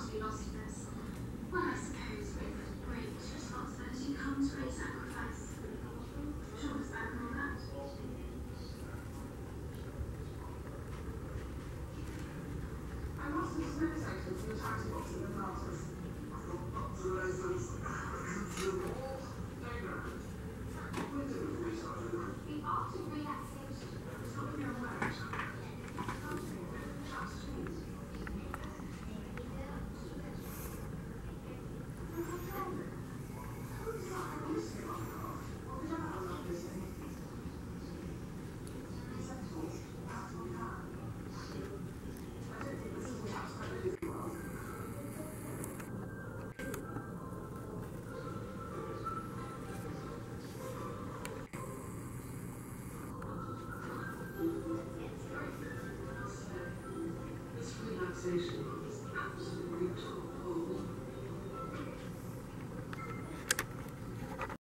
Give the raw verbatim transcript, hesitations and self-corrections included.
to be lost in this. Well, I suppose with great responsibility comes great sacrifice.